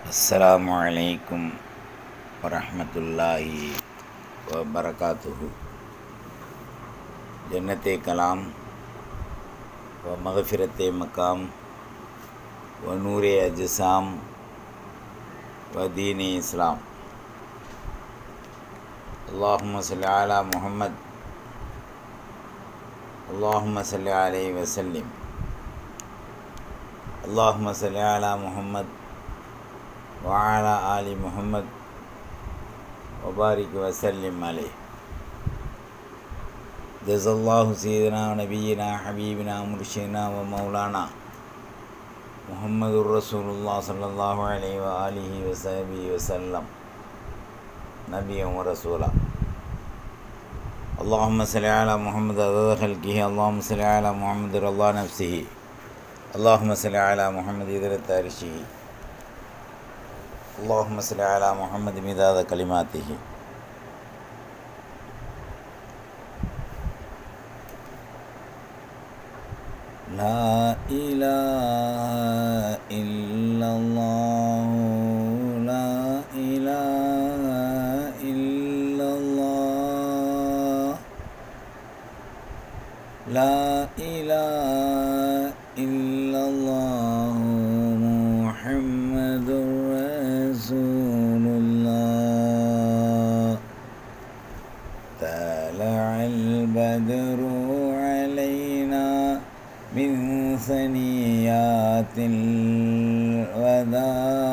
अस्सलामु अलैकुम वरहमतुल्लाहि वबरकातुहु। जन्नत कलाम व मग़फ़िरत मकाम व नूर अजसाम व दीन इस्लाम। अल्लाहुम्मा सल्लि अला मुहम्मद अल्लाहुम्मा सल्लि अलैहि वसल्लिम। अल्लाहुम्मा सल्लि अला मुहम्मद व अला आलि मुहम्मद व बारिक वसल्लिम अलैहि। जज़ल्लाहु सय्यदना व नबीना हबीबना मुर्शिदना व मौलाना मुहम्मदुर रसूलुल्लाह सल्लल्लाहु अलैहि व आलिहि व सहबिहि वसल्लम नबिय्यन व रसूला। अल्लाहुम्मा सल्लि अला मुहम्मद अदद खल्क़िही। अल्लाहुम्मा सल्लि अला मुहम्मद रज़ा नफ्सिही। अल्लाहुम्मा सल्लि अला मुहम्मद इज़रत अर्शिही। अल्लाहुम्मा सल्लि अला मुहम्मद मिदाद कलिमातिही। ला इलाहा इल्लल्लाह ला इलाहा इल्लल्लाह ला इलाहा इल्लल्लाह मुहम्मदुर रसूलुल्लाह। तलअल बद्रु अलैना मिन सनियातिल वदा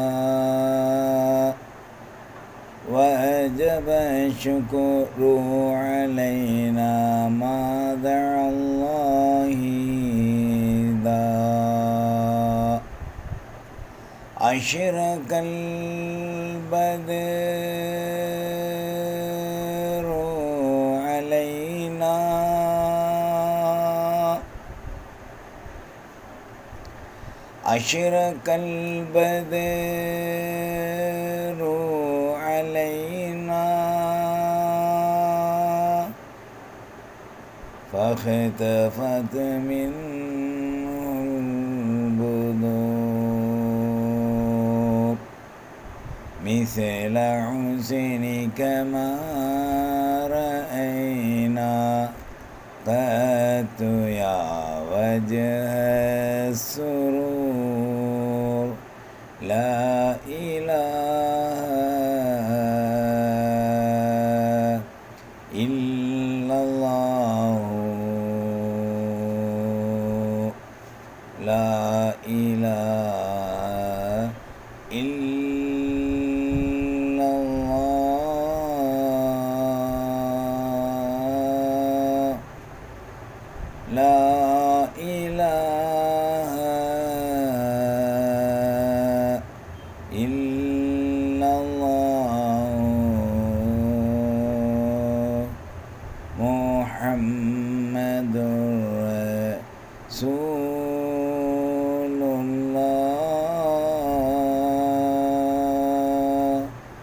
वजब शुक्रु अलैना मा दअल्लाहि दा। अशरकल बद्रु अलैना अशरकल बद्रु अलैना फख्तफत मिन्हुल बुदूर मिसल हुस्निका मा रअयना क़त्तु या वजह सुरूर। ला इलाहा इल्लल्लाह ला इलाहा इल्लल्लाह ला इलाहा इल्लल्लाह मुहम्मदुर रसूलुल्लाह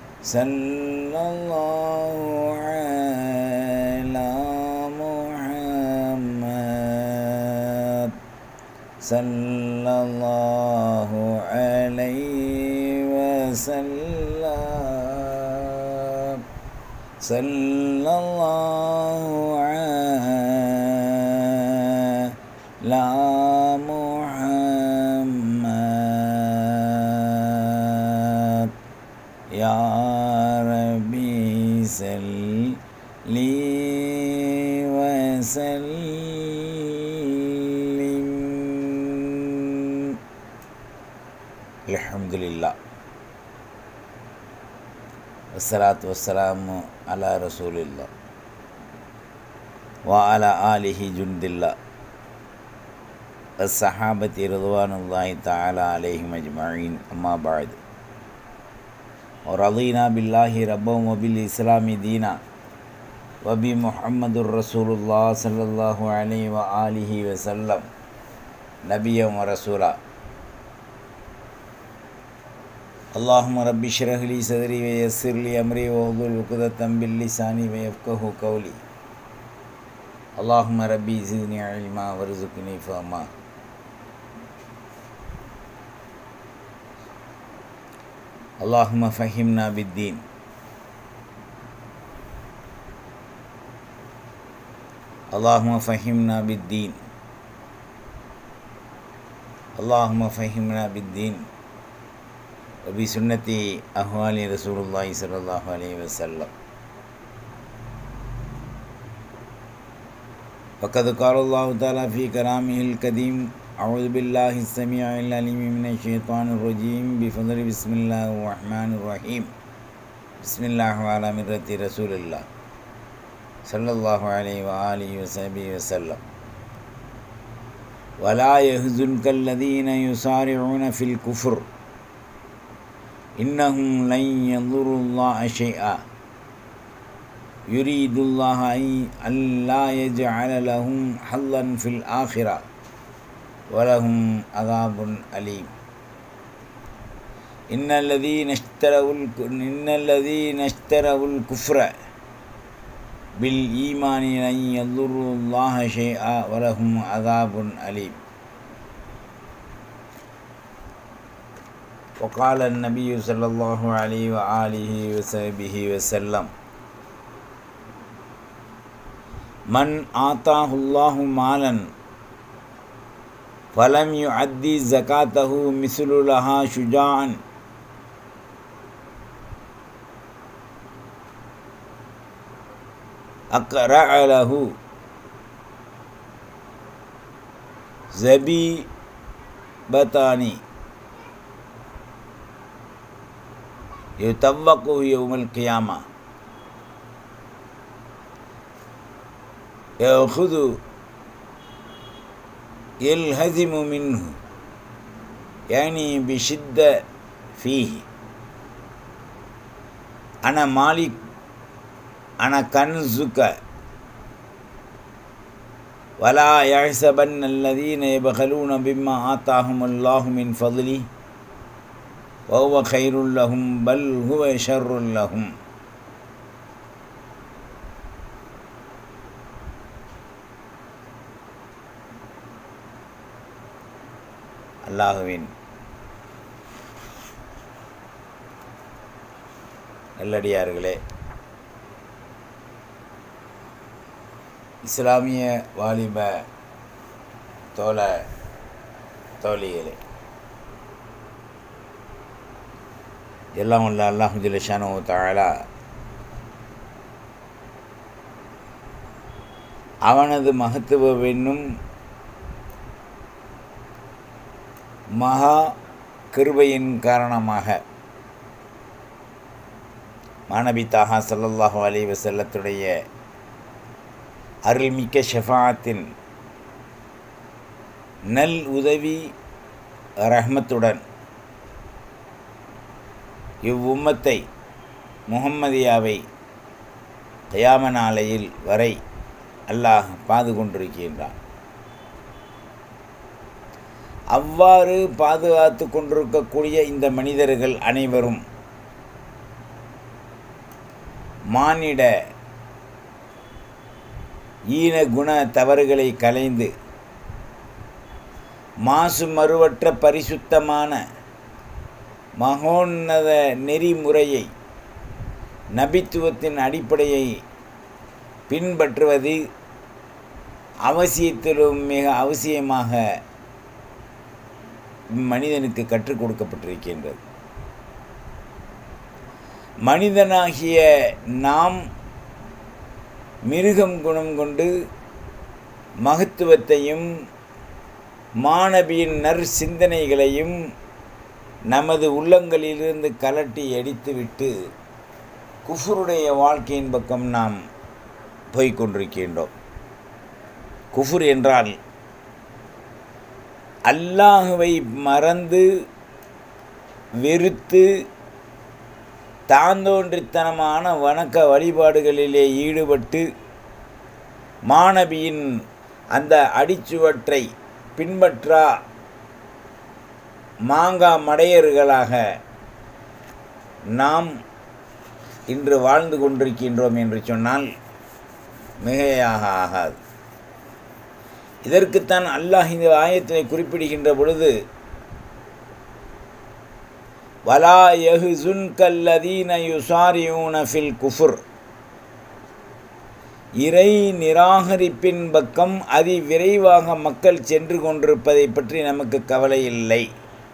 सल्लल्लाहु अला मुहम्मद सल्लल्लाहु अलैहि वसल्लम सल्लल्लाहु अला मुहम्मद। या रब्बी सल्ली वसल्लिम। अल्हम्दुलिल्लाह वस्सलातु वस्सलामु अला रसूलिल्लाह व अला आलिहि जुन्दिल्लाह अस्सहाबति रिज़वानुल्लाहि तआला अलैहिम अजमईन। अम्मा बाद। और रज़ीना बिल्लाहि रब्बन व बिल इस्लामी दीना व बि मुहम्मदुर रसूलुल्लाह सल्लल्लाहु अलैहि व आलिहि वसल्लम नबिय्यन व रसूला। अल्लाहुम्मा रब्बि इश्रह ली सदरी व यस्सिर ली अमरी वहलुल उक़दतम मिन लिसानी व यफ़क़हू क़ौली। अल्लाहुम्मा रब्बी ज़िदनी इल्मा वरज़ुक़नी फ़हमा। اللهم فهمنا بالدين. اللهم فهمنا بالدين. اللهم فهمنا بالدين وبسنة أهوال رسول الله صلى الله عليه وسلم. وقد قال الله تعالى في كلامه القديم: أعوذ بالله السميع العليم من الشيطان الرجيم بفضل بسم الله الرحمن الرحيم. بسم الله وعلى مرة رسول الله صلى الله عليه وآله وصحبه وسلم. ولا يحزنك الذين يسارعون في الكفر إنهم لن يضروا الله شيئا يريد الله أن لا يجعل لهم حظا في الآخرة ولهم عذاب أليم. إن الذين اشتروا الكفر بالإيمان لن يضروا الله شيئا ولهم عذاب أليم. وقال النبي صلى الله عليه وآله وصحبه وسلم: من آتاه الله مالا فلم يؤدي زكاته مثل لها شجاعا أقرع له زبيبتان يطوقه يوم القيامة يأخذ يلهزم منه يعني بشدة فيه أنا مالك أنا كنزك ولا يحسبن الذين يبخلون بما آتاهم الله من فضله وهو خير لهم بل هو شر لهم. அல்லாஹுவின் நல்லடியார்களே, இஸ்லாமிய வாலிப தோழிகளே, எல்லாம் வல்ல அல்லாஹ் ஜல்ல ஷானஹு தஆலா அவனது மகத்துவம் என்னும் மகா கிருபையின் காரணமாக மாநபி தாஹா ஸல்லல்லாஹு அலைஹி வஸல்லத்துடைய அருள்மிக்க ஷஃபாஅத்தின் நல் உதவி ரஹ்மத்துடன் இவ்வும்மத்தை முஹம்மதியாவை கியாம நாளையில் வரை அல்லாஹ் பாதுகொண்டிருக்கின்றான். அவ்வாறு பாதுகாத்து கொண்டிருக்கக்கூடிய இந்த மனிதர்கள் அனைவரும் மானிட ஈன குண தவறுகளை களைந்து மாசு மறுவற்ற பரிசுத்தமான மகோன்னத நெறிமுறையை நபித்துவத்தின் அடிப்படையை பின்பற்றுவது அவசியத்திலும் மிக அவசியமாக மனிதனுக்கு கற்றுக் கொடுக்கப்பட்டிருக்கின்றது. மனிதனாகிய நாம் மிருகம் குணம் கொண்டு மகத்துவத்தையும் மாணவியின் நற்சிந்தனைகளையும் நமது உள்ளங்களிலிருந்து கலட்டி அடித்துவிட்டு குஃபுருடைய வாழ்க்கையின் பக்கம் நாம் போய்கொண்டிருக்கின்றோம். குஃபுர் என்றால் அல்லாஹுவை மறந்து வெறுத்து தாந்தோன்றித்தனமான வணக்க வழிபாடுகளிலே ஈடுபட்டு மாணவியின் அந்த அடிச்சுவற்றை பின்பற்றா மாங்கா மடையர்களாக நாம் இன்று வாழ்ந்து கொண்டிருக்கின்றோம் என்று சொன்னால் மிகையாக ஆகாது. இதற்குத்தான் அல்லாஹ் இந்த ஆயத்தினை குறிப்பிடுகின்ற பொழுது வலா யஹ்ஸுன்கல்லதீன யுஸாரிஊன ஃபில் குஃப்ர். இறை நிராகரிப்பின் பக்கம் அதிவிரைவாக மக்கள் சென்று கொண்டிருப்பதை பற்றி நமக்கு கவலை இல்லை.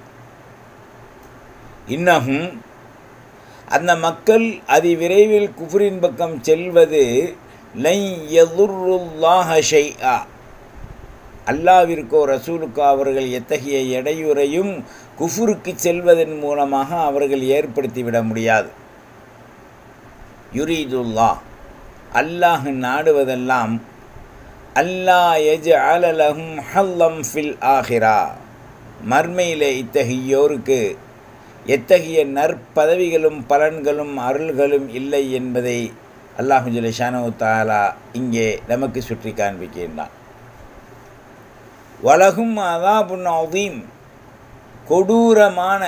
இன்னும் அந்த மக்கள் அதிவிரைவில் குஃப்ரின் பக்கம் செல்வது லை யதுர்ருல்லாஹ ஷைஆ, அல்லாவிற்கோ ரசூலுக்கோ அவர்கள் எத்தகைய இடையூறையும் குஃப்ருக்கு செல்வதன் மூலமாக அவர்கள் ஏற்படுத்திவிட முடியாது. யுரீதுல்லாஹ், அல்லாஹ் நாடுவதெல்லாம் அல்லா யஜ்அல லஹும் ஹல்லம் ஃபில் ஆஹிரா, மர்மையிலே இத்தகையோருக்கு எத்தகைய நற்பதவிகளும் பலன்களும் அருள்களும் இல்லை என்பதை அல்லாஹு ஜல்ல ஷானஹு தஆலா இங்கே நமக்கு சுற்றி காண்பிக்கின்றான். வலகும் அதாபுன் அதீம், கொடூரமான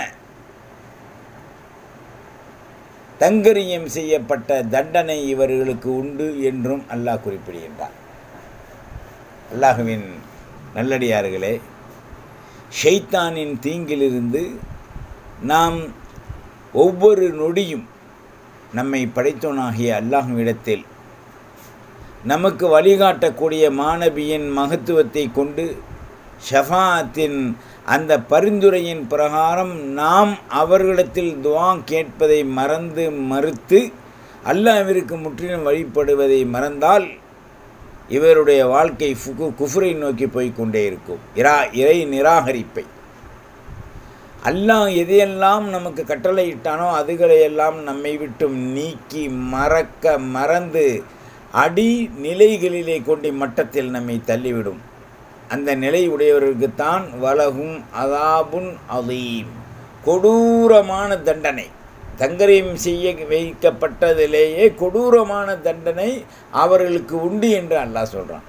தங்கரியம் செய்யப்பட்ட தண்டனை இவர்களுக்கு உண்டு என்றும் அல்லாஹ் குறிப்பிடுகின்றார். அல்லாஹுவின் நல்லடியார்களே, ஷைத்தானின் தீங்கிலிருந்து நாம் ஒவ்வொரு நொடியும் நம்மை படைத்தோனாகிய அல்லாஹ்விடத்தில் நமக்கு வழிகாட்டக்கூடிய மாணவியின் மகத்துவத்தை கொண்டு ஷஃபாஅத்தின் அந்த பரிந்துரையின் பிரகாரம் நாம் அவர்களிடத்தில் துஆ கேட்பதை மறுத்து அல்லாஹ்விற்கு முற்றிலும் வழிபடுவதை மறந்தால் இவருடைய வாழ்க்கை குஃப்ரை நோக்கி போய்கொண்டே இருக்கும். இறை நிராகரிப்பை, அல்லாஹ் எதையெல்லாம் நமக்கு கட்டளையிட்டானோ அதுகளையெல்லாம் நம்மை விட்டும் நீக்கி மறந்து அடி நிலைகளிலே கொண்டு மட்டத்தில் நம்மை தள்ளிவிடும். அந்த நிலை உடையவர்களுக்குத்தான் வலகும் அதாபுன் அதீம், கொடூரமான தண்டனை, தங்கரியம் செய்ய வைக்கப்பட்டதிலேயே கொடூரமான தண்டனை அவர்களுக்கு உண்டு என்று அல்லாஹ் சொல்கிறான்.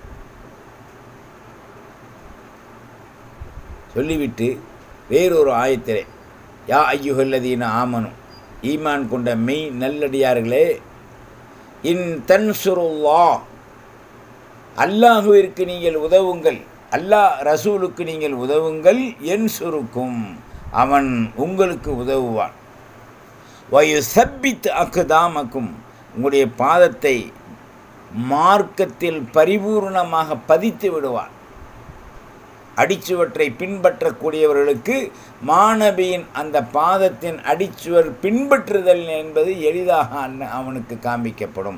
சொல்லிவிட்டு வேறொரு ஆயத்திலே, யா ஐயுஹல்லதீன ஆமனு, ஈமான் கொண்ட மெய் நல்லடியார்களே, இன் தன்சுருல்லாஹ், அல்லாஹுவிற்கு நீங்கள் உதவுங்கள், அல்லாஹ் ரசூலுக்கு நீங்கள் உதவுங்கள், யன்சுருக்கும், அவன் உங்களுக்கு உதவுவான், வயுஸப்பித் அக்தாமக்கும், உங்களுடைய பாதத்தை மார்க்கத்தில் பரிபூர்ணமாக பதித்து விடுவான். அடிச்சுவற்றை பின்பற்றக்கூடியவர்களுக்கு மாணவியின் அந்த பாதத்தின் அடிச்சுவர் பின்பற்றுதல் என்பது எளிதாக அவனுக்கு காண்பிக்கப்படும்.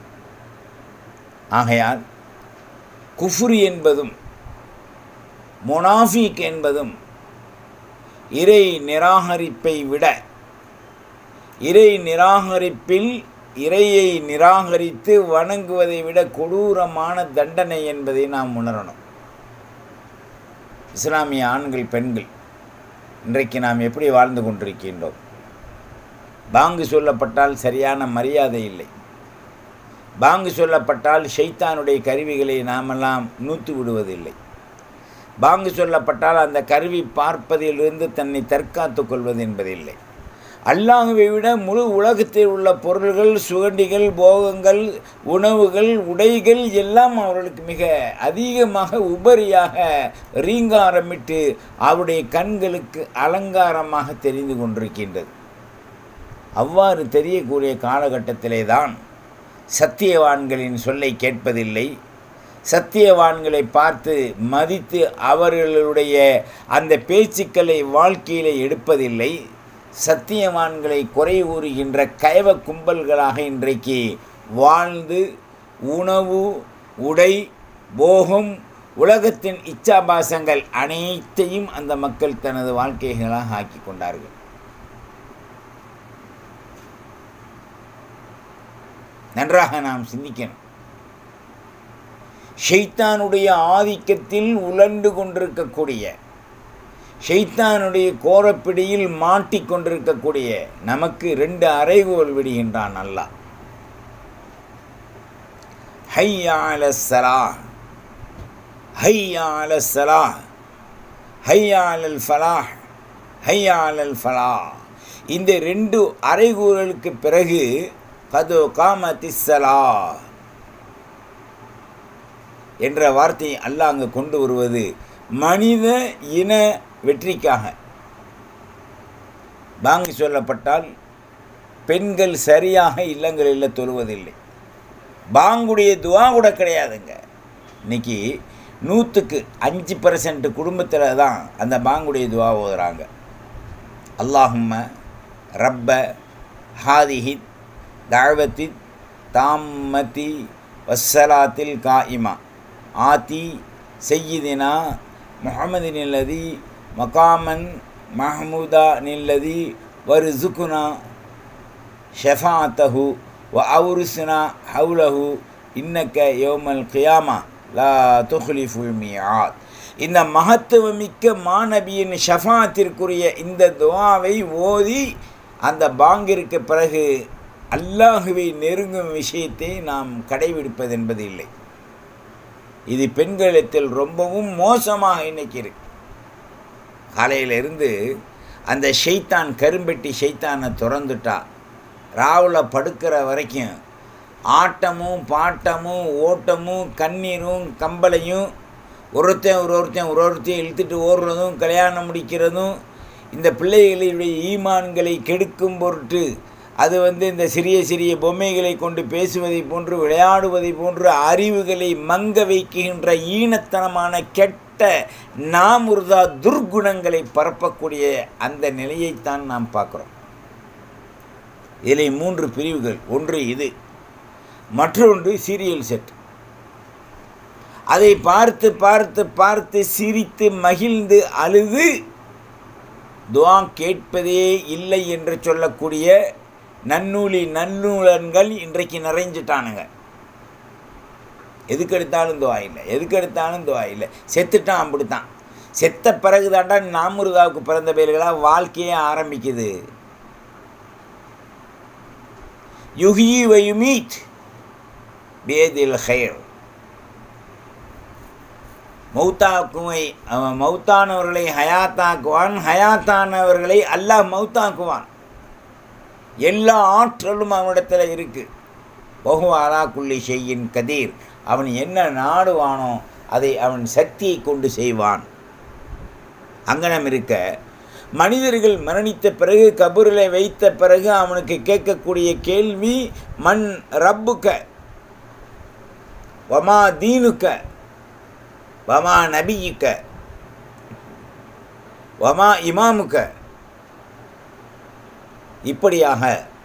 ஆகையால் குஃப்ர் என்பதும் முனாஃபிக் என்பதும் இறை நிராகரிப்பை விட, இறை நிராகரிப்பில் இறையை நிராகரித்து வணங்குவதை விட கொடூரமான தண்டனை என்பதை நாம் உணரணும். இஸ்லாமிய ஆண்கள் பெண்கள் இன்றைக்கு நாம் எப்படி வாழ்ந்து கொண்டிருக்கின்றோம்? பாங்கு சொல்லப்பட்டால் சரியான மரியாதை இல்லை. பாங்கு சொல்லப்பட்டால் ஷைத்தானுடைய கருவிகளை நாமெல்லாம் நூற்று விடுவதில்லை. பாங்கு சொல்லப்பட்டால் அந்த கருவி பார்ப்பதிலிருந்து தன்னை தற்காத்து கொள்வது என்பதில்லை. அல்லாஹ்வை விட முழு உலகத்தில் உள்ள பொருள்கள், சுகண்டிகள், போகங்கள், உணவுகள், உடைகள் எல்லாம் அவர்களுக்கு மிக அதிகமாக உபரியாக ரீங்காரமிட்டு அவருடைய கண்களுக்கு அலங்காரமாக தெரிந்து கொண்டிருக்கின்றது. அவ்வாறு தெரியக்கூடிய காலகட்டத்திலே தான் சத்தியவான்களின் சொல்லை கேட்பதில்லை, சத்தியவான்களை பார்த்து மதித்து அவர்களுடைய அந்த பேச்சுக்களை வாழ்க்கையிலே எடுப்பதில்லை. சத்தியவான்களை குறை கூறுகின்ற கைவ கும்பல்களாக இன்றைக்கு வாழ்ந்து உணவு, உடை, போகம், உலகத்தின் இச்சாபாசங்கள் அனைத்தையும் அந்த மக்கள் தனது வாழ்க்கைகளாக ஆக்கி கொண்டார்கள். நன்றாக நாம் சிந்திக்கணும். ஷைத்தானுடைய ஆதிக்கத்தில் உழண்டு கொண்டிருக்கக்கூடிய, ஷைத்தானுடைய கோரப்பிடியில் மாட்டிக்கொண்டிருக்கக்கூடிய நமக்கு 2 அறைகோல் விடுகின்றான் அல்லாஹ். ஹய்யா அலஸ் ஸலாஹ், ஹய்யா அலஸ் ஸலாஹ், ஹய்யா அலல் ஃபலாஹ், ஹய்யா அலல் ஃபலாஹ். இந்த 2 அறைகூறலுக்கு பிறகு கது காமத்திஸ் ஸலாஹ் என்ற வார்த்தையை அல்லாஹ் அங்கு கொண்டு வருவது மனித இன வெற்றிக்காக, பாங்கு சொல்லப்பட்டால் பெண்கள் சரியாக இல்லங்களில் தொழுவதில்லை. பாங்குடைய துவா கூட கிடையாதுங்க. இன்றைக்கி 100க்கு 5% குடும்பத்தில் தான் அந்த பாங்குடைய துவா ஓதுறாங்க. அல்லாஹும்ம ரப்ப ஹாதிஹி தஅவத்தி தாம்மதி வஸ்ஸலாத்தில் காயிமா ஆதி சய்யிதினா முஹம்மதின் அல்லதி மகாமன் மஹமூதா நில்லதி வர்சுகுனா ஷஃபாஅத்தஹு வ அவுருஸ்னா ஹவுலஹு இன்னக்க யௌமல் கியாமா லா துஹ்லிஃபுல் மிஆத். இந்த மகத்துவமிக்க மாநபியின் ஷஃபாத்திற்குரிய இந்த துஆவை ஓதி அந்த பாங்கிற்கு பிறகு அல்லாஹுவை நெருங்கும் விஷயத்தை நாம் கடைபிடிப்பது என்பது இல்லை. இது பெண்களிடத்தில் ரொம்பவும் மோசமாக இன்னைக்கு இருக்கு. காலையிலிருந்து அந்த ஷைத்தான் கரும்பெட்டி ஷைத்தானை திறந்துட்டா ராவில் படுக்கிற வரைக்கும் ஆட்டமும் பாட்டமும் ஓட்டமும் கண்ணீரும் கம்பளையும் ஒருத்தையும் இழுத்துட்டு ஓடுறதும் கல்யாணம் முடிக்கிறதும் இந்த பிள்ளைகளுடைய ஈமான்களை கெடுக்கும் பொருட்டு அது இந்த சிறிய சிறிய பொம்மைகளை கொண்டு பேசுவதை போன்று விளையாடுவதை போன்று அறிவுகளை மங்க வைக்கின்ற ஈனத்தனமான கெட்ட நாமுர்தா துர்குணங்களை பரப்பக்கூடிய அந்த நிலையைத்தான் நாம் பார்க்குறோம். இதில் 3 பிரிவுகள். ஒன்று இது, மற்றொன்று சீரியல் செட். அதை பார்த்து பார்த்து பார்த்து சிரித்து மகிழ்ந்து அழுது துஆ கேட்பதே இல்லை என்று சொல்லக்கூடிய நன்னூலன்கள் இன்றைக்கு நிறைஞ்சிட்டானுங்க. எதுக்கு எடுத்தாலும் துஆ இல்லை, செத்துட்டான் அப்படித்தான். செத்த பிறகு தாண்டா நாமுருதாவுக்கு பிறந்த பேர்களாக வாழ்க்கையே ஆரம்பிக்குது. யுஹி வ யுமீத் பியதில் கைர். மௌத்தானவர்களை ஹயாத்தாக்குவான், ஹயாத்தானவர்களை அல்லாஹ் மௌத்தாக்குவான். எல்லா ஆற்றலும் அவனிடத்தில் இருக்குது. பஹு அலா குல்லி ஷையின் கதீர். அவன் என்ன நாடுவானோ அதை அவன் சக்தியை கொண்டு செய்வான். அங்கனம் இருக்க மனிதர்கள் மரணித்த பிறகு கபூரில் வைத்த பிறகு அவனுக்கு கேட்கக்கூடிய கேள்வி மன் ரப்புக்க வமா தீனுக்க வமா நபியுக்க வமா இமாமுக்க. இப்படியாக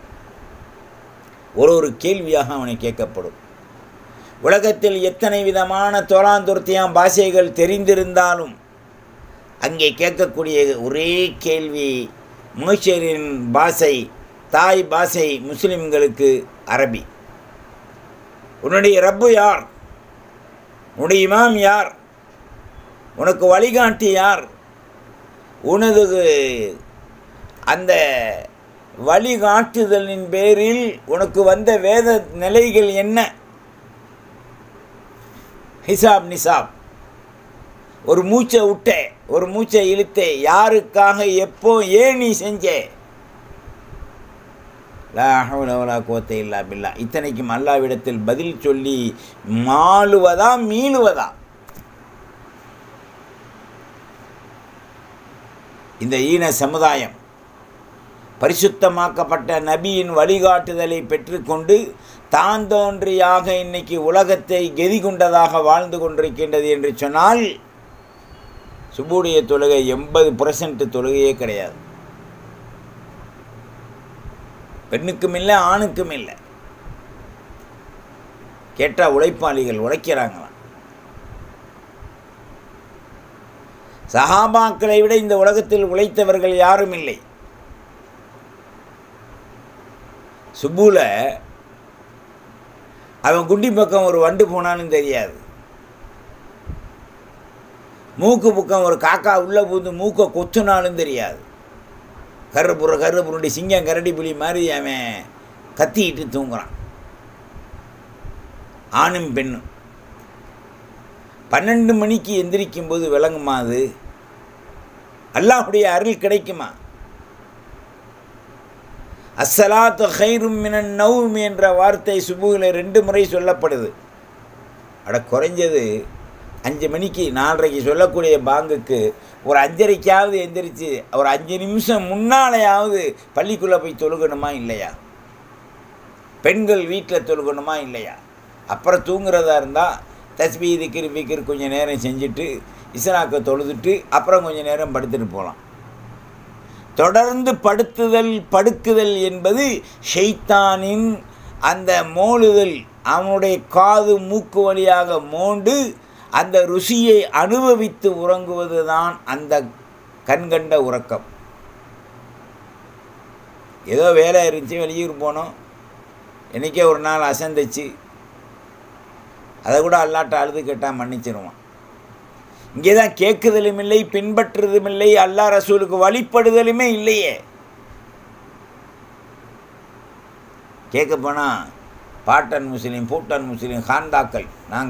ஒரு கேள்வியாக அவனை கேட்கப்படும். உலகத்தில் எத்தனை விதமான தோளாந்துர்த்தியாம் பாஷைகள் தெரிந்திருந்தாலும் அங்கே கேட்கக்கூடிய ஒரே கேள்வி மோஷரின் பாஷை, தாய் பாஷை முஸ்லிம்களுக்கு அரபி. உன்னுடைய ரப்பு யார்? உன்னுடைய இமாம் யார்? உனக்கு வழிகாட்டி யார்? உனது அந்த வழிகாட்டுதலின் பேரில் உனக்கு வந்த வேத நிலைகள் என்ன? ஹிசாப் நிசாப். ஒரு மூச்சை விட்டே, ஒரு மூச்சை இழுத்தே, யாருக்காக, எப்போ, ஏன் நீ செஞ்சே? லா ஹவ்ல வலா குவத்த இல்லா பில்லா. இத்தனைக்கும் அல்லாஹ்விடத்தில் பதில் சொல்லி மாளுவதா மீளுவதா? இந்த ஈன சமுதாயம் பரிசுத்தமாக்கப்பட்ட நபியின் வழிகாட்டுதலை பெற்றுக்கொண்டு தான் தோன்றியாக இன்னைக்கு உலகத்தை கெதி கொண்டதாக வாழ்ந்து கொண்டிருக்கின்றது என்று சொன்னால் சுபுடைய தொழுகை 80% தொழுகையே கிடையாது. பெண்ணுக்கும் இல்லை, ஆணுக்கும் இல்லை. கேட்டால் உழைப்பாளிகள் உழைக்கிறாங்களாம். சஹாபாக்களை விட இந்த உலகத்தில் உழைத்தவர்கள் யாரும் இல்லை. சுபுல அவன் குண்டி பக்கம் ஒரு வண்டு போனாலும் தெரியாது. மூக்கு பக்கம் ஒரு காக்கா உள்ளே பூந்து மூக்கை கொத்துனாலும் தெரியாது. கருப்புருண்டி சிங்கம் கரடி புலி மாதிரி அவன் கத்திக்கிட்டு தூங்குறான். ஆணும் பெண்ணும் 12 மணிக்கு எந்திரிக்கும் போது விளங்குமா? அது அல்லாஹ்வுடைய அருள் கிடைக்குமா? அஸ்ஸலாத்து கைரும் மினன் நௌம் என்ற வார்த்தை சுபுகில் 2 முறை சொல்லப்படுது. குறைஞ்சது 5 மணிக்கு 4:30 சொல்லக்கூடிய பாங்குக்கு ஒரு 5:30க்காவது எந்திரிச்சு ஒரு 5 நிமிஷம் முன்னாலேயாவது பள்ளிக்குள்ளே போய் தொழுகணுமா இல்லையா? பெண்கள் வீட்டில் தொழுகணுமா இல்லையா? அப்புறம் தூங்குறதா இருந்தால் தஸ்பீ திக்ர் ஃபிக்ர் கொஞ்சம் நேரம் செஞ்சுட்டு இஸ்ராக்க தொழுதுட்டு அப்புறம் கொஞ்சம் நேரம் படுத்துட்டு போகலாம். தொடர்ந்து படுக்குதல் என்பது ஷைத்தானின் அந்த மோளுதல், அவனுடைய காது மூக்கு வழியாக மோண்டு அந்த ருசியை அனுபவித்து உறங்குவது தான் அந்த கண்கண்ட உறக்கம். ஏதோ வேலை இருந்துச்சு, வெளியூர் போனோம், என்றைக்கே ஒரு நாள் அசந்துச்சு, அதை கூட அல்லாட்ட அழுது கேட்டால் மன்னிச்சிருவான். இங்கே தான் கேட்குதலும் இல்லை, பின்பற்றுறதும் இல்லை, அல்லாஹ் ரசூலுக்கு வழிபடுதலுமே இல்லையே. கேட்க போனால் பாட்டன் முஸ்லீம், பூட்டன் முஸ்லீம், காந்தாக்கள்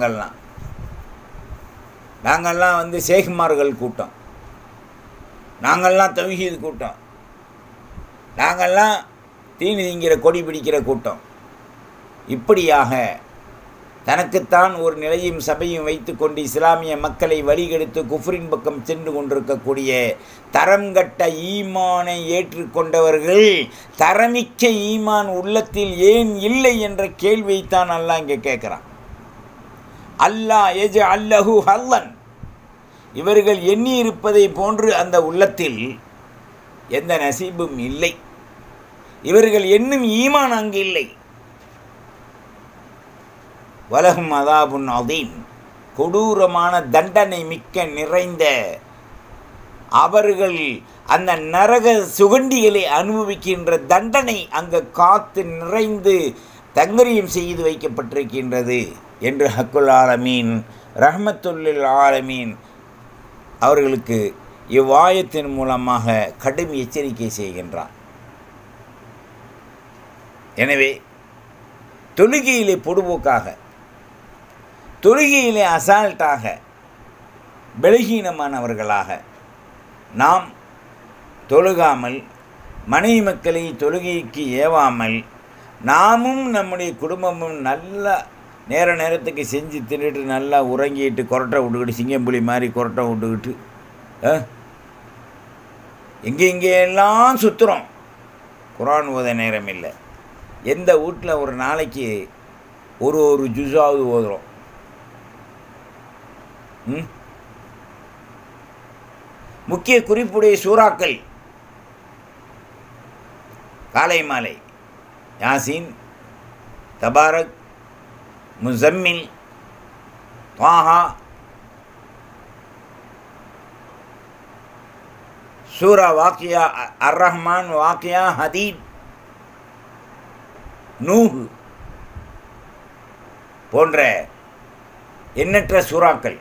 நாங்கள்லாம் வந்து சேகுமார்கள் கூட்டம், நாங்கள்லாம் தௌஹீத் கூட்டம், நாங்கள்லாம் தீனி திங்கிற கொடி பிடிக்கிற கூட்டம். இப்படியாக தனக்குத்தான் ஒரு நிலையும் சபையும் வைத்து கொண்டு இஸ்லாமிய மக்களை வழிகெடுத்து குஃப்ரின் பக்கம் சென்று கொண்டிருக்கக்கூடிய தரம்கட்ட ஈமானை ஏற்றுக்கொண்டவர்கள் தரமிக்க ஈமான் உள்ளத்தில் ஏன் இல்லை என்ற கேள்வியைத்தான் அல்லாஹ் இங்கே கேட்குறான். அல்லாஹ் எஜ அல்லஹு ஹல்லன், இவர்கள் எண்ணி இருப்பதை போன்று அந்த உள்ளத்தில் எந்த நசீபும் இல்லை. இவர்கள் என்னும் ஈமான் அங்கு இல்லை. வலஹும் அதாபுன் அதீம், கொடூரமான தண்டனை மிக்க நிறைந்த அவர்கள் அந்த நரக சுகண்டிகளை அனுபவிக்கின்ற தண்டனை அங்கு காத்து நிறைந்து தங்கரியம் செய்து வைக்கப்பட்டிருக்கின்றது என்று ஹக்குல் ஆலமீன் ரஹ்மத்துல்லில் ஆலமீன் அவர்களுக்கு இவ்வாயத்தின் மூலமாக கடும் எச்சரிக்கை செய்கின்றார். எனவே தொழுகையிலே பொடுபோக்காக, தொழுகையிலே அசால்ட்டாக, பலகீனமானவர்களாக நாம் தொழுகாமல், மனைவி மக்களை தொழுகைக்கு ஏவாமல், நாமும் நம்முடைய குடும்பமும் நல்லா நேரத்துக்கு செஞ்சு தின்னுட்டு நல்லா உறங்கிட்டு கொரட்டை விட்டுக்கிட்டு சிங்கம்புலி மாதிரி கொரட்டை விட்டுக்கிட்டு எங்கெங்கெல்லாம் சுற்றுறோம். குர்ஆன் ஓத நேரம் இல்லை. எந்த வீட்டில் ஒரு நாளைக்கு ஒரு ஜுஸாவது ஓதுறோம்? முக்கிய குறிப்புடைய சூறாக்கள் காலை மாலை யாசீன், தபாரக், முஸம்மில், தாஹா, சூரா வாக்கியா, அர் ரஹ்மான், வாக்கியா, ஹதீத், நூஹ் போன்ற எண்ணற்ற சூறாக்கள்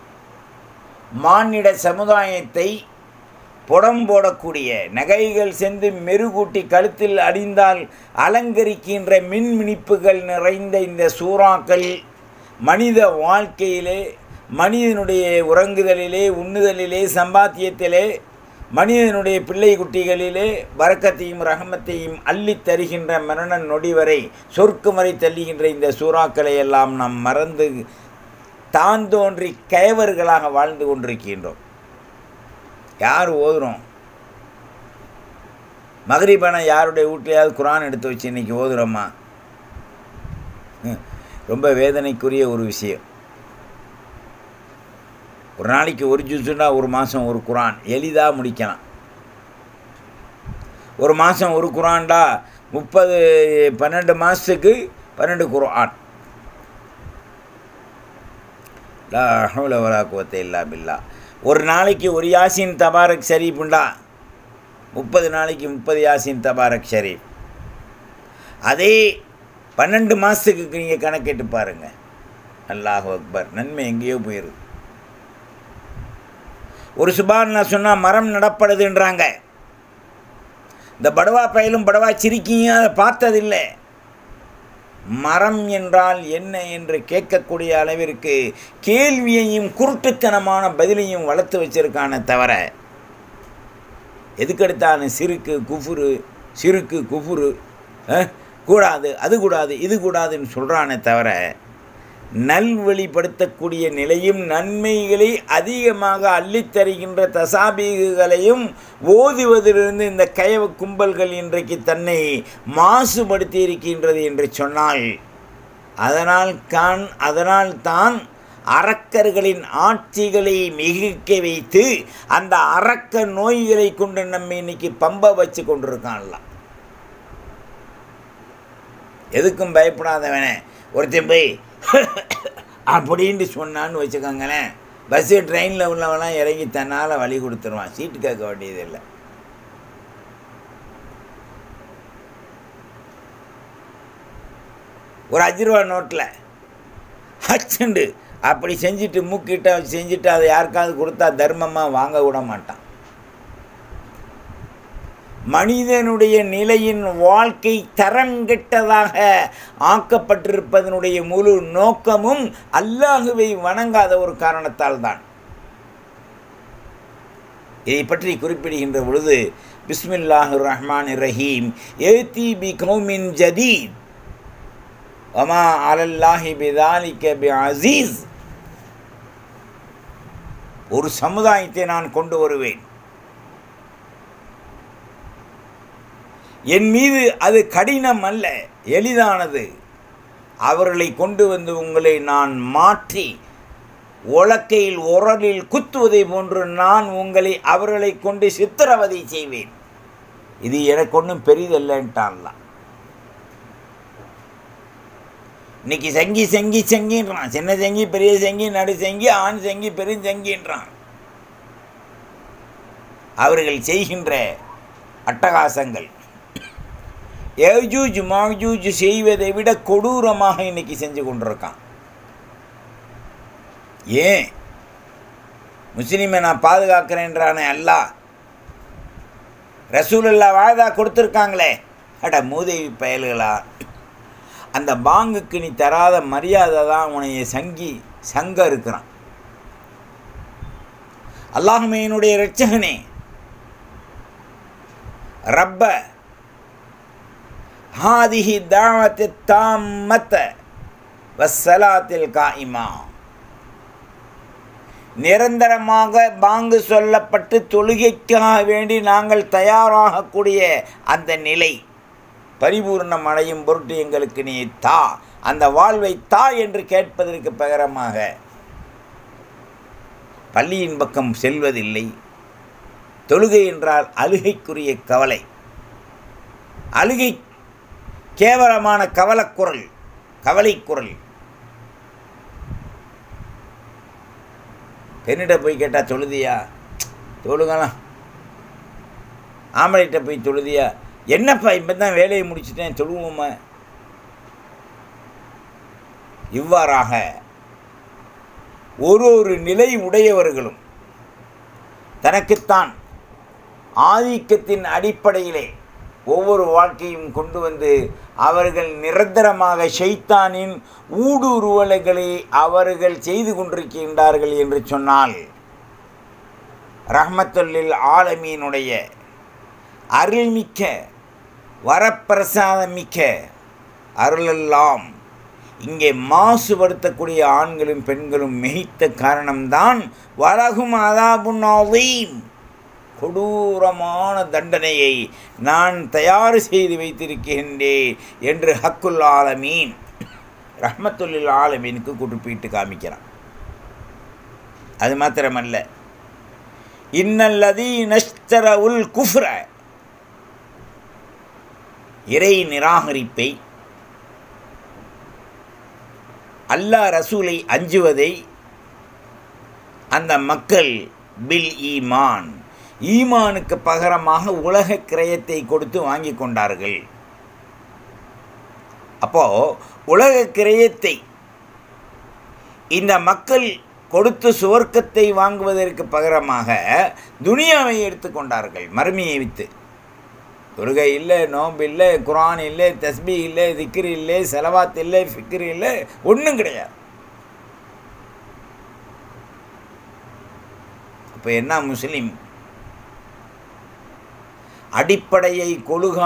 மானிட சமுதாயத்தை புடம் போடக்கூடிய, நகைகள் சென்று மெருகூட்டி கழுத்தில் அணிந்தால் அலங்கரிக்கின்ற மின்மினிப்புகள் நிறைந்த இந்த சூறாக்கள் மனித வாழ்க்கையிலே, மனிதனுடைய உறங்குதலிலே, உண்ணுதலிலே, சம்பாத்தியத்திலே, மனிதனுடைய பிள்ளை குட்டிகளிலே பரக்கத்தையும் ரஹமத்தையும் அள்ளி தருகின்ற மரண நொடி வரை சொர்க்கம் வரை தள்ளுகின்ற இந்த சூறாக்களை எல்லாம் நாம் மறந்து தான் தோன்றி கயவர்களாக வாழ்ந்து கொண்டிருக்கின்றோம். யார் ஓதுறோம்? மகரிபான யாருடைய வீட்லையாவது குர்ஆன் எடுத்து வச்சு இன்றைக்கி ஓதுறோமா? ரொம்ப வேதனைக்குரிய ஒரு விஷயம். ஒரு நாளைக்கு ஒரு ஜுஸுனா ஒரு மாதம் ஒரு குர்ஆன் எளிதாக முடிக்கலாம். ஒரு மாதம் ஒரு குர்ஆன்டா 12 மாதத்துக்கு 12 குர்ஆன். லா ஹவ்ல வலா குவத்த இல்லா பில்லா. ஒரு நாளைக்கு ஒரு யாசின் தபாரக் ஷரீஃபுண்டா 30 நாளைக்கு 30 யாசின் தபாரக் ஷரீஃப். அதே 12 மாதத்துக்கு நீங்கள் கணக்கிட்டு பாருங்கள். அல்லாஹு அக்பர், நன்மை எங்கேயோ போயிடுது. ஒரு சுபான் சொன்னால் மரம் நடப்படுதுன்றாங்க. இந்த படவா பயலும் படவா சிரிக்கியும் அதை பார்த்ததில்லை. மரம் என்றால் என்ன என்று கேட்கக்கூடிய அளவிற்கு கேள்வியையும் குருட்டுத்தனமான பதிலையும் வளர்த்து வச்சிருக்கானே தவிர, எதுக்கெடுத்தாலும் சிறுக்கு குஃபுரு கூடாது, அது கூடாது, இது கூடாதுன்னு சொல்கிறானே தவிர, நல்வழிப்படுத்தக்கூடிய நிலையும் நன்மைகளை அதிகமாக அள்ளித்தருகின்ற தசாபீகளையும் ஓதுவதிலிருந்து இந்த கயவ கும்பல்கள் இன்றைக்கு தன்னை மாசுபடுத்தி இருக்கின்றது என்று சொன்னால் அதனால் தான் அரக்கர்களின் ஆட்சிகளை மிகுக்க வைத்து அந்த அரக்க நோய்களை கொண்டு நம்ம இன்னைக்கு பம்ப வச்சு கொண்டிருக்கான்ல. எதுக்கும் பயப்படாதவனே ஒருத்தன் போய் அப்படின்ட்டு சொன்னான்னு வச்சுக்கோங்களேன், பஸ்ஸு ட்ரெயினில் உள்ளவெல்லாம் இறங்கி தன்னால் வழி கொடுத்துருவான், சீட்டு கேட்க வேண்டியதில்லை. ஒரு 5 ரூபா நோட்டில் ஹச்சுண்டு அப்படி செஞ்சுட்டு மூக்கிட்ட செஞ்சுட்டு அதை யாருக்காவது கொடுத்தா தர்மமாக வாங்க விட மாட்டான். மனிதனுடைய நிலையின் வாழ்க்கை தரங்கெட்டதாக ஆக்கப்பட்டிருப்பதனுடைய முழு நோக்கமும் அல்லாஹுவை வணங்காத ஒரு காரணத்தால் தான். இதை பற்றி குறிப்பிடுகின்ற பொழுது பிஸ்மில்லாஹிர் ரஹ்மானிர் ரஹீம் ஏதி பி கௌமின் ஜதீத் வமா அலல்லாஹி பிதாலிக பிஅஸீஸ், ஒரு சமுதாயத்தை நான் கொண்டு வருவேன், என் மீது அது கடினம் அல்ல, எளிதானது. அவர்களை கொண்டு வந்து உங்களை நான் மாற்றி உலக்கையில் உரலில் குத்துவதை போன்று நான் உங்களை அவர்களை கொண்டு சித்திரவதை செய்வேன். இது எனக்கு ஒன்றும் பெரிதல்லன்ட்டான்லாம். இன்னைக்கு செங்கி செங்கி செங்கின்றான், சின்ன செங்கி பெரிய செங்கி நடு செங்கி ஆண் செங்கி பெருஞ்செங்கின்றான். அவர்கள் செய்கின்ற அட்டகாசங்கள் ஏஜூஜ் மாஜூஜ் செய்வதை விட கொடூரமாக இன்னைக்கு செஞ்சு கொண்டிருக்கான். ஏன் முஸ்லீமை நான் பாதுகாக்கிறேன்றானே அல்லாஹ், ரசூலுல்லாஹ் வாதா கொடுத்துருக்காங்களே, அட மூதேவி பயல்களா, அந்த பாங்குக்கு நீ தராத மரியாதை தான் உனைய சங்க இருக்கிறான். அல்லாஹ்மையினுடைய இரட்சகனே ரப்ப ஹாதிஹி தாவத் தாம்மத் வஸ்ஸலாத்தில் காயிமா, நிரந்தரமாக பாங்கு சொல்லப்பட்டு தொழுகைக்காக வேண்டி நாங்கள் தயாராகக்கூடிய அந்த நிலை பரிபூர்ணம் அடையும் பொருட்டு எங்களுக்கு நீ தா, அந்த வாழ்வை தா என்று கேட்பதற்கு பகரமாக பள்ளியின் பக்கம் செல்வதில்லை. தொழுகை என்றால் அழுகைக்குரிய கவலை, அழுகை கேவலமான கவலை குரல். பெண்ணிட்ட போய் கேட்டால் தொழுதியா, தொழுகலாம். ஆம்பளைகிட்ட போய் தொழுதியா, என்னப்பா இப்போ தான் வேலையை முடிச்சுட்டேன் தொழுவோமா. இவ்வாறாக ஒரு நிலை உடையவர்களும் தனக்குத்தான் ஆதிக்கத்தின் அடிப்படையிலே ஒவ்வொரு வாழ்க்கையும் கொண்டு வந்து அவர்கள் நிரந்தரமாக ஷைத்தானின் ஊடுருவல்களை அவர்கள் செய்து கொண்டிருக்கின்றார்கள் என்று சொன்னால், ரஹ்மத்துல்லில் ஆலமீனுடைய அருள்மிக்க வரப்பிரசாதமிக்க அருளெல்லாம் இங்கே மாசுபடுத்தக்கூடிய ஆண்களும் பெண்களும் மிகைத்த காரணம்தான் வலகும் அதாபுன் அதீம், கொடூரமான தண்டனையை நான் தயார் செய்து வைத்திருக்கின்றேன் என்று ஹக்குல் ஆலமீன் ரஹ்மத்துல்லில் ஆலமீனுக்கு குறிப்பிட்டு காமிக்கிறான். அது மாத்திரமல்ல, இன்னல்லதீன இஷ்தரவுல் குஃப்ர, இறை நிராகரிப்பை, அல்லாஹ் ரசூலை அஞ்சுவதை அந்த மக்கள் பில் ஈமான், ஈமானுக்கு பகரமாக உலக கிரயத்தை கொடுத்து வாங்கி கொண்டார்கள். அப்போ உலக கிரயத்தை இந்த மக்கள் கொடுத்து சுவர்க்கத்தை வாங்குவதற்கு பகரமாக துனியாவை எடுத்துக்கொண்டார்கள். மறுமையை வித்து தொழுகை இல்லை, நோம்பு இல்லை, குரான் இல்லை, தஸ்பீ இல்லை, திக்ர் இல்லை, செலவாத் இல்லை, ஃபிக்ர் இல்லை, ஒன்றும் கிடையாது. அப்போ என்ன முஸ்லீம்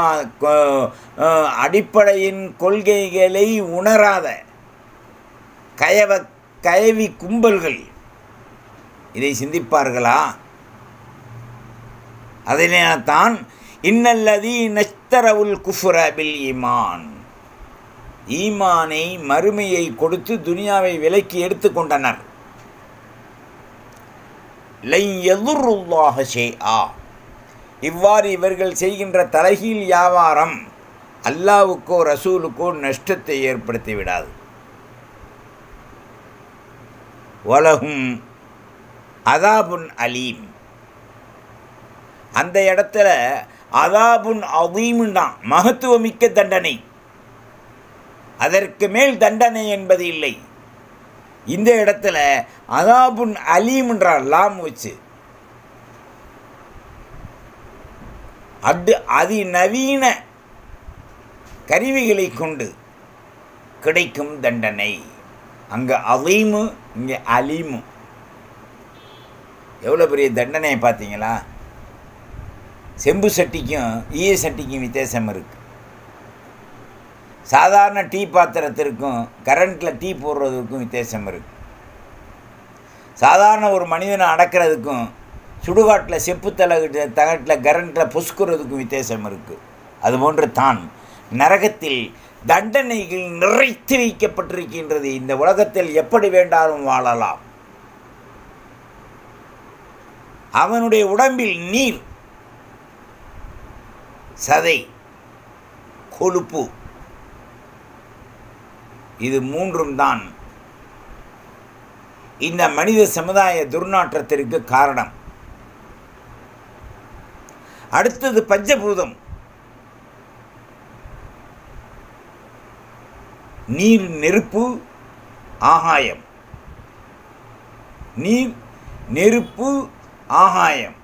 அடிப்படையின் கொள்கைகளை உணராத, கயவி கும்பல்கள் இதை சிந்திப்பார்களா? அதனால்தான் இன்னல்லதீன இஷ்தரவுல் குஃப்ர பில் ஈமான், ஈமானை மறுமையை கொடுத்து துனியாவை விலைக்கு எடுத்துக்கொண்டனர். லன் யதுர்ருல்லாஹ ஷைஆ, இவ்வாறு இவர்கள் செய்கின்ற தலைகீழ் வியாபாரம் அல்லாவுக்கோ ரசூலுக்கோ நஷ்டத்தை ஏற்படுத்தி விடாது. வலஹும் அதாபுன் அலீம், அந்த இடத்துல அதாபுன் அதீம்தான் மகத்துவமிக்க தண்டனை, அதற்கு மேல் தண்டனை என்பது இல்லை. இந்த இடத்துல அதாபுன் அலீம்ன்றார் லாம் வச்சு. அதிநவீன கருவிகளை கொண்டு கிடைக்கும் தண்டனை. அங்கே அதீமு, இங்கே அலீமு. எவ்வளோ பெரிய தண்டனையை பார்த்தீங்களா? செம்பு சட்டிக்கும் ஈய சட்டிக்கும் வித்தியாசம் இருக்குது. சாதாரண டீ பாத்திரத்திற்கும் கரண்ட்டில் டீ போடுறதுக்கும் வித்தியாசம் இருக்குது. சாதாரண ஒரு மனிதனை அடக்கிறதுக்கும் சுடுகாட்டில் செப்பு தகட்டில் கரண்ட்டில் பொசுக்கிறதுக்கும் வித்தியாசம் இருக்குது. அதுபோன்று தான் நரகத்தில் தண்டனைகள் நிறைத்து வைக்கப்பட்டிருக்கின்றது. இந்த உலகத்தில் எப்படி வேண்டாலும் வாழலாம். அவனுடைய உடம்பில் நீர், சதை, கொழுப்பு, இது மூன்றும் தான் இந்த மனித சமுதாய துர்நாற்றத்திற்கு காரணம். அடுத்தது பஞ்சபூதம். நீர், நெருப்பு, ஆகாயம். நீர், நெருப்பு, ஆகாயம்.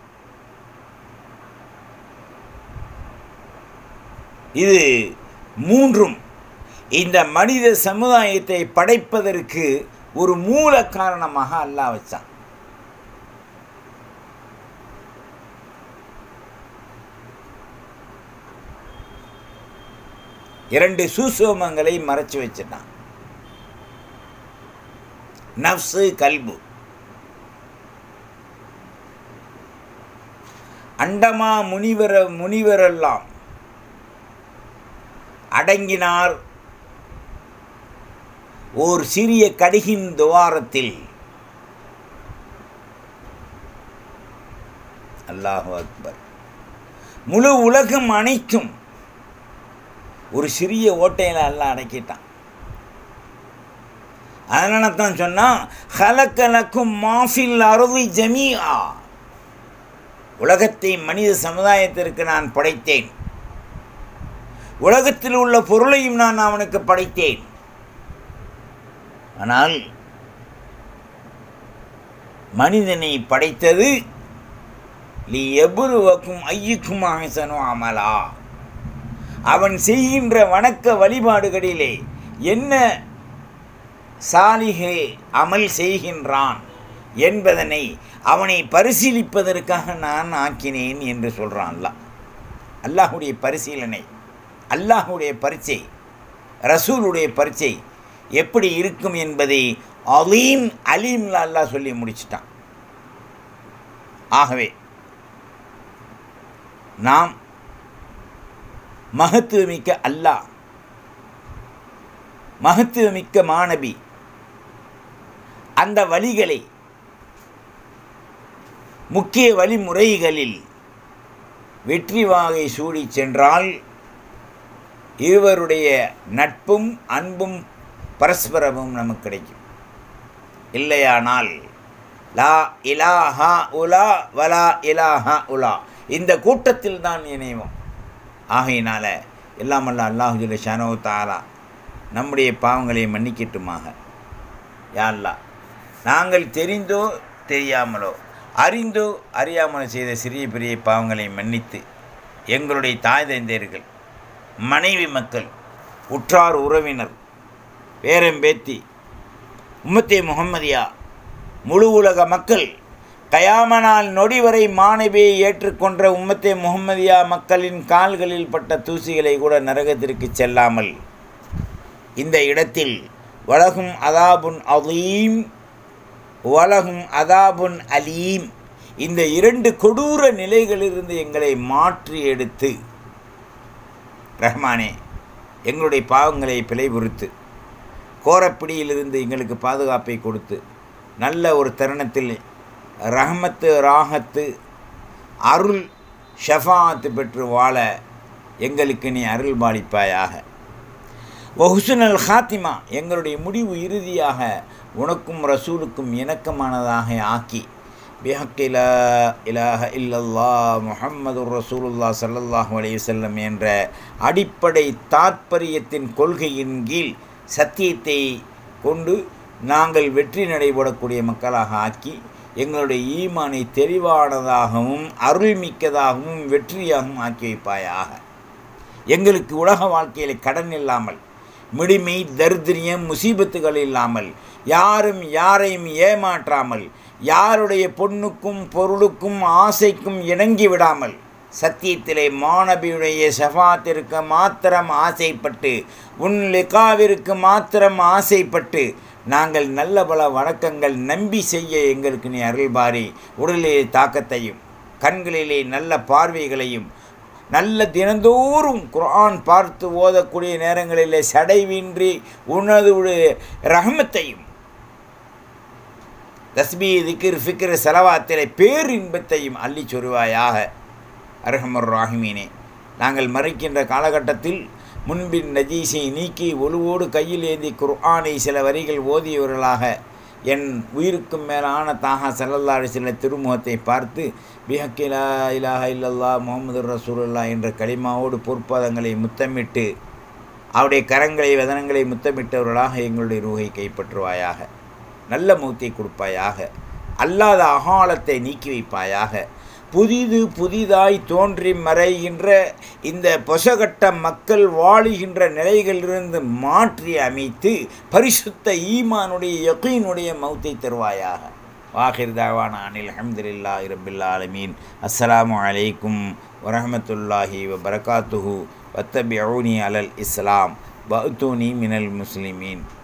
இது மூன்றும் இந்த மனித சமுதாயத்தை படைப்பதற்கு ஒரு மூல காரணமாக அல்லாஹ் வச்சான். இரண்டு சூசோமங்களை மறைச்சு வச்சிட்டான். நஃப்ஸு, கல்பு. அண்டமா முனிவரெல்லாம் அடங்கினார் ஓர் சிறிய கடுகின் துவாரத்தில். அல்லாஹு அக்பர். முழு உலகம் அனைத்தும் ஒரு சிறிய ஓட்டையில் அல்லாஹ் அடக்கிட்டான். அதனால தான் சொன்னான், ஹலக்கலக்கும் மாஃபில் அருதி ஜமீஆ, உலகத்தை மனித சமுதாயத்திற்கு நான் படைத்தேன், உலகத்தில் உள்ள பொருளையும் நான் அவனுக்கு படைத்தேன். ஆனால் மனிதனை படைத்தது லியப்லுவக்கும் அய்யுக்கும் அஹ்ஸனு அமலா, அவன் செய்கின்ற வணக்க வழிபாடுகளிலே என்ன சாலிஹே அமல் செய்கின்றான் என்பதனை அவனை பரிசீலிப்பதற்காக நான் ஆக்கினேன் என்று சொல்கிறான் அல்லாஹ். அல்லாஹுடைய பரிசீலனை, அல்லாஹுடைய பரீட்சை, ரசூலுடைய பரீட்சை எப்படி இருக்கும் என்பதை அலீம் அலீம்ல அல்லாஹ் சொல்லி முடிச்சிட்டான். ஆகவே நாம் மகத்துவமிக்க அல்லாஹ், மகத்துவமிக்க மாணவி, அந்த வழிகளை, முக்கிய வழிமுறைகளில் வெற்றி வாகை சூடி சென்றால் இருவருடைய நட்பும் அன்பும் பரஸ்பரமும் நமக்கு கிடைக்கும். இல்லையானால் லா இலாஹா உலா வலா இலாஹா உலா, இந்த கூட்டத்தில் தான் இணைவோம். ஆகையினால எல்லாம் அல்ல அல்லாஹு ஜல்ல ஷானஹு தஆலா நம்முடைய பாவங்களை மன்னிக்கட்டுமாக. யா அல்லாஹ், நாங்கள் தெரிந்தோ தெரியாமலோ, அறிந்தோ அறியாமலோ செய்த சிறிய பெரிய பாவங்களை மன்னித்து எங்களுடைய தாய் தந்தையர்கள், மனைவி மக்கள், உற்றார் உறவினர், பேரம்பேத்தி, உம்மத்தே முஹம்மதியா, முழு உலக மக்கள், கயாமனால் நொடி வரை மாணவியை ஏற்றுக்கொன்ற உம்மத்தே முஹம்மதியா மக்களின் கால்களில் பட்ட தூசிகளை கூட நரகத்திற்கு செல்லாமல் இந்த இடத்தில் வலகும் அதாபுன் அதீம் வலகும் அதாபுன் அலீம். இந்த 2 கொடூர நிலைகளிலிருந்து எங்களை மாற்றி எடுத்து ரஹ்மானே எங்களுடைய பாவங்களை பிழை பொறுத்து கோரப்பிடியிலிருந்து எங்களுக்கு பாதுகாப்பை கொடுத்து நல்ல ஒரு தருணத்தில் ரஹ்மத்து ராகத்து அருள் ஷஃபாத்து பெற்று வாழ எங்களுக்கு நீ அருள் பாலிப்பாயாக. வஹுஸ்னுல் ஹாத்திமா எங்களுடைய முடிவு இறுதியாக உனக்கும் ரசூலுக்கும் இணக்கமானதாக ஆக்கி பிஹக்கி லா இலாஹ இல்லல்லாஹ் முஹம்மதுர் ரசூலுல்லாஹ் ஸல்லல்லாஹு அலைஹி வஸல்லம் என்ற அடிப்படை தாற்பயத்தின் கொள்கையின் கீழ் சத்தியத்தை கொண்டு நாங்கள் வெற்றி நடைபெறக்கூடிய மக்களாக ஆக்கி எங்களுடைய ஈமானை தெளிவானதாகவும் அருள்மிக்கதாகவும் வெற்றியாகவும் ஆக்கி வைப்பாயாக. எங்களுக்கு உலக வாழ்க்கையில் கடன் இல்லாமல், மிடிமை தரித்திரியம் முசீபத்துகள் இல்லாமல், யாரும் யாரையும் ஏமாற்றாமல், யாருடைய பொண்ணுக்கும் பொருளுக்கும் ஆசைக்கும் இணங்கி விடாமல், சத்தியத்திலே மாணபியுடைய ஷஃபாத்திற்கு மாத்திரம் ஆசைப்பட்டு உன் லிகாவிற்கு மாத்திரம் ஆசைப்பட்டு நாங்கள் நல்ல பல வணக்கங்கள் நம்பி செய்ய எங்களுக்கு நீ அருள்பாரி. உடலிலே தாக்கத்தையும் கண்களிலே நல்ல பார்வைகளையும் நல்ல தினந்தோறும் குர்ஆன் பார்த்து ஓதக்கூடிய நேரங்களிலே சடைவின்றி உனது ரஹமத்தையும் தஸ்பீ திக்ர் ஃபிக்ர் ஸலவாத்திலே பேரின்பத்தையும் அள்ளி சொருவாயாக. அர்ஹமர் ராஹிமீனே, நாங்கள் மறைக்கின்ற காலகட்டத்தில் முன்பின் நஜீஸை நீக்கி ஒழுவோடு கையில் ஏந்தி குர்ஆனை சில வரிகள் ஓதியவர்களாக என் உயிருக்கும் மேலான தாஹா ஸல்லல்லாஹு அலைஹி வஸல்லம் திருமுகத்தை பார்த்து பிஹக்கி லா இலாஹ இல்லல்லாஹ் முஹம்மதுர் ரசூலுல்லாஹ் என்ற கலிமாவோடு பொற்பதங்களை முத்தமிட்டு அவருடைய கரங்களை வதனங்களை முத்தமிட்டவர்களாக எங்களுடைய ரூஹை கைப்பற்றுவாயாக. நல்ல மௌத்தை கொடுப்பாயாக. அல்லாத அகாலத்தை நீக்கி வைப்பாயாக. புதிதாய் தோன்றி மறைகின்ற இந்த பொசகட்ட மக்கள் வாழுகின்ற நிலைகளிலிருந்து மாற்றி அமைத்து பரிசுத்த ஈமானுடைய யகீனுடைய மௌத்தை தருவாயாக. வாஹிர் தாவானா அனில் அல்ஹம்துலில்லாஹி ரப்பில் ஆலமீன். அஸ்ஸலாமு அலைக்கும் வரஹ்மத்துல்லாஹி வபரகாத்துஹு வத்தபிஊனி அலல் இஸ்லாம் வஅத்தூனி மினல் முஸ்லிமீன்.